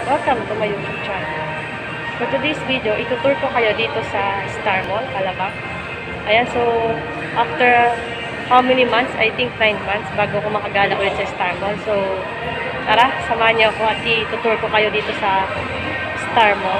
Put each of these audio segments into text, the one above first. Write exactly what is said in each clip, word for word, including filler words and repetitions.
Welcome to my YouTube channel. For today's video, itutur ko kayo dito sa Star Mall, Alabang. Ayan, so after how many months? I think nine months bago ko makagala ulit sa Star Mall. So tara, samahan niyo ako at itutur ko kayo dito sa Star Mall.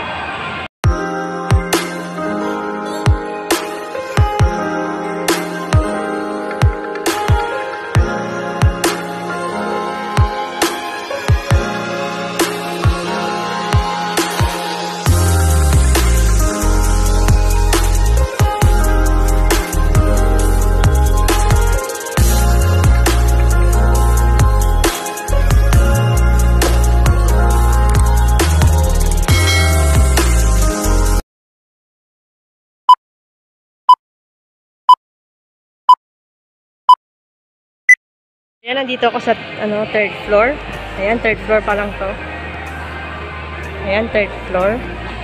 Ayan, nandito ako sa ano, third floor. Ayan, third floor pa lang to. Ayan, third floor.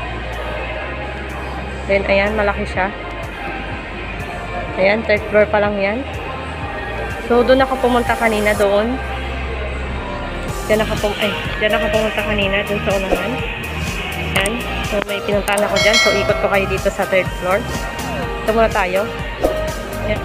Then, ayan, malaki siya. Ayan, third floor pa lang yan. So, doon ako pumunta kanina doon. Diyan ako, pum ay, diyan ako pumunta kanina, doon sa unahan. Ayan. So, may pinuntahan ako dyan. So, ikot ko kayo dito sa third floor. Ito muna tayo. Ayan.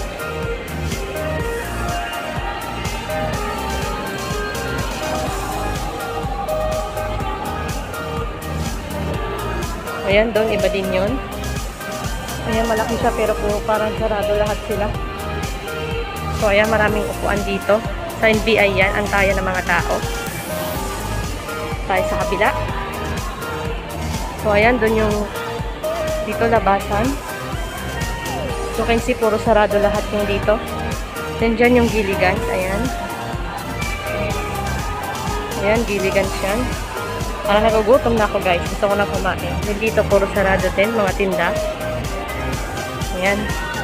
Ayan, doon, iba din yun. Ayan, malaki siya pero po parang sarado lahat sila. So, ayan, maraming upuan dito. Sa N B I yan, antayan ng mga tao. Tayo sa kabila. So, ayan, doon yung dito labasan. So, can see, puro sarado lahat yung dito. Then, dyan yung Gilligan's. Ayan. Ayan, Gilligan's yan. Parang nagugutom na ako, guys. Gusto ko na kumain. Dito, puro sarado din, mga tinda. Ayan.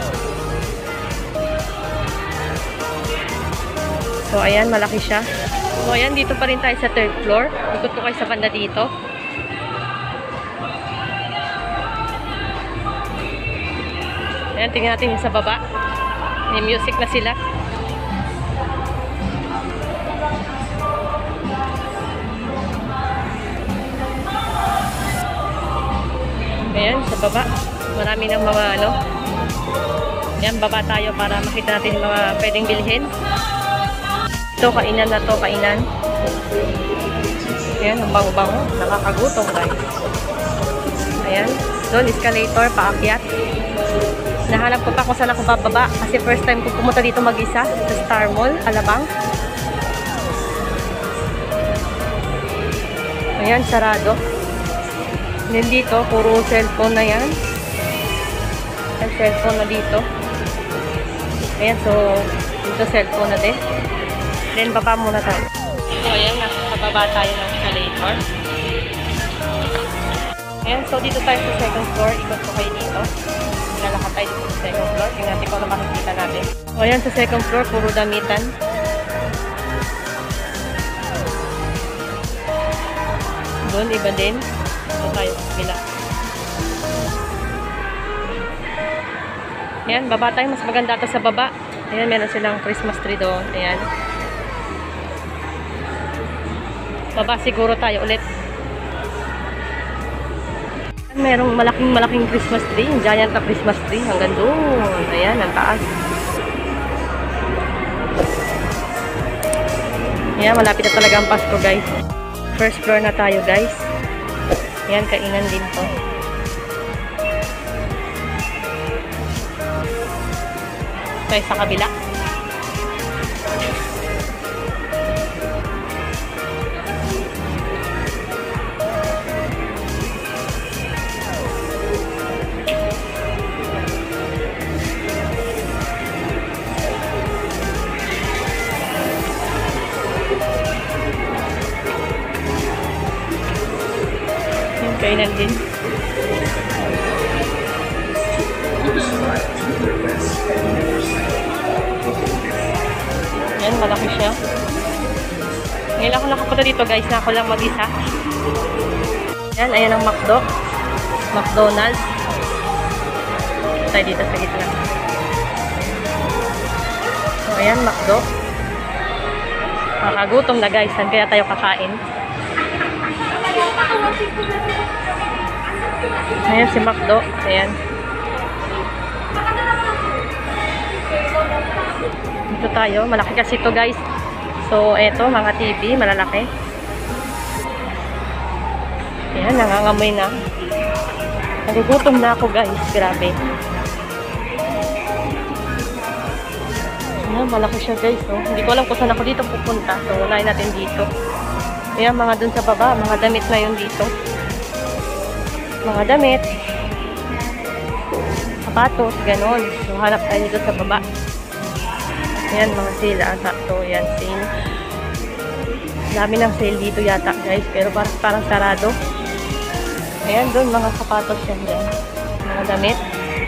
So, ayan, malaki siya. So, ayan, dito pa rin tayo sa third floor. Ikot ko kayo sa banda dito. Ayan, tingnan natin yung sa baba. May music na sila. Ayan, sa baba. Marami ng mga ano. Ayan, baba tayo para makita natin mga pwedeng bilhin. Ito, kainan na to, kainan. Ayan, ang bango-bango. Nakakagutom, guys. Ayan. Doon, escalator, paakyat. Nahanap ko pa kung saan ako bababa. Kasi first time ko pumunta dito mag-isa sa Star Mall, Alabang. Ayan, sarado. Then dito, puro cellphone na yan. Ang cellphone na dito. Ayan, so, dito cellphone na din. Then, baba muna tayo. So, ayan, nakababa tayo ng escalator. Ayan, so, dito tayo sa second floor. Ikot ko kayo dito. Lalakad tayo dito sa second floor. Tingnan natin kung ano makikita natin. So, ayan, sa second floor, puro damitan. Doon, iba din. Ito tayo sa kabila. Ayan, baba tayo. Mas maganda ito sa baba. Ayan, meron silang Christmas tree doon. Ayan. Baba siguro tayo ulit. Merong malaking malaking Christmas tree. Yung giant na Christmas tree. Hanggang doon. Ayan, ang taas. Ayan, malapit na talaga ang Pasko, guys. First floor na tayo, guys. Ayan, kainan din to. Tayo sa kabila. Ayan, kainan din. Ayan, malaki siya. Ngayon ako nakapunta dito, guys, na ako lang mag-isa. Ayan, ayan ang McDo. McDonald's. Tayo dito sa gitna. So, ayan, McDo. Makagutom na guys. Saan kaya tayo kakain? Ayan si McDo. Ayan. Dito tayo. Malaki kasi ito guys. So, eto mga T V. Malalaki. Ayan, nangangamoy na. Nagugutom na ako guys. Grabe. Ayan, malaki siya guys. No? Hindi ko alam kung saan ako dito pupunta. So, unahin natin dito. Ayan, mga dun sa baba. Mga damit na yun dito. Mga damit. Sapatos, ganon. So, hanap tayo dito sa baba. Ayan, mga sale. Ata. So, ayan, sale. Dami ng sale dito yata guys. Pero parang, parang sarado. Ayan, dun, mga sapatos yan dyan. Mga damit.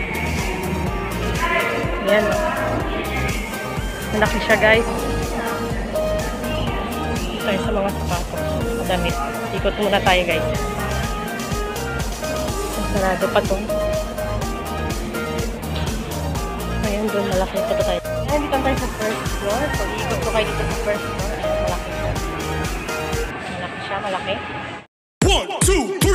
Ayan, o. Malaki siya guys. Tayo sa mga sapatos. Mga damit. Ikot muna tayo guys. Sarado pa to. Ayan, dun, malaki pa to tayo. Ayan, dito tayo sa first floor. So, ikot ko kayo dito sa first floor. Ayan, malaki siya. Malaki siya, malaki. One, two,